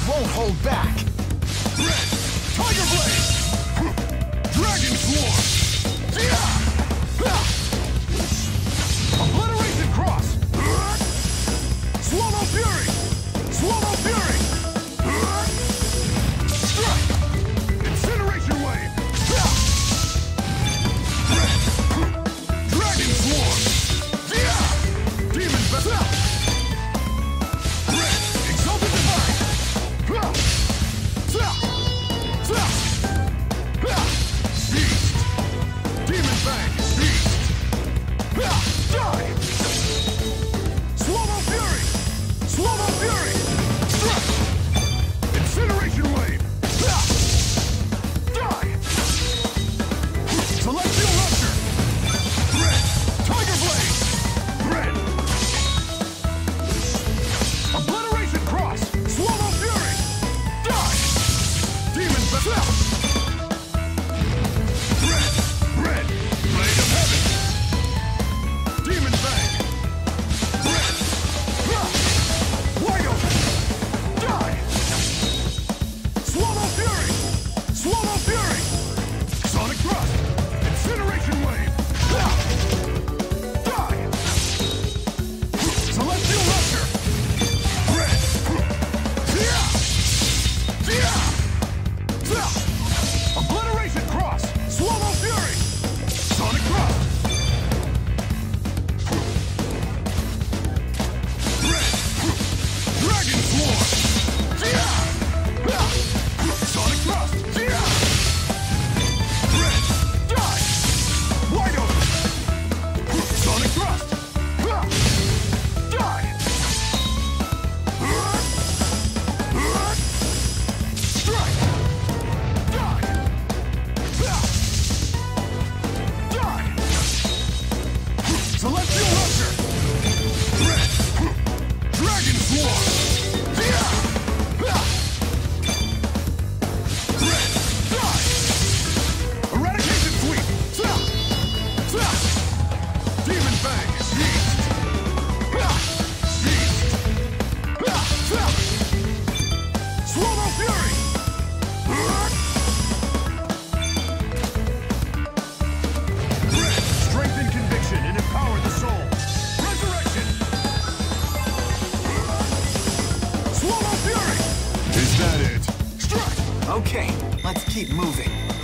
won't hold back. Red, Tiger Blade! Dragon Swarm! Obliteration Cross! Swallow Fury! Swallow Fury! Strike! Incineration Wave! Red, Dragon Swarm! Demon Vessel! Red, Exalted Divine! Beast! Demon Fang! Beast! Die! Swallow Fury! Swallow Fury! Strike! Incineration Wave! Die! Celestial Rupture! Red! Tiger Blade! Red! Obliteration Cross! Swallow Fury! Die! Demon Vessel! Red! Red! Blade of Heaven! Demon Fang! Red! Wide open! Die! Swallow Fury! Swallow Fury! Sonic Thrust! Incineration Wave! Die! Celestial Rupture! Red! Obliteration Cross! Swallow Fury! Sonic Thrust! Red! Dragon Swarm! Sonic Thrust! Red! Die! Wide open! Sonic Thrust! Die! Strike! Die! Die! Celestial Rupture! Red! Dragon Swarm! Red! Die! Eradication Sweep! Demon Fang! Beast! Swallow Fury! Red! Strengthen conviction and empower the soul! Resurrection! Swallow Fury! Is that it? Strike! Okay, let's keep moving.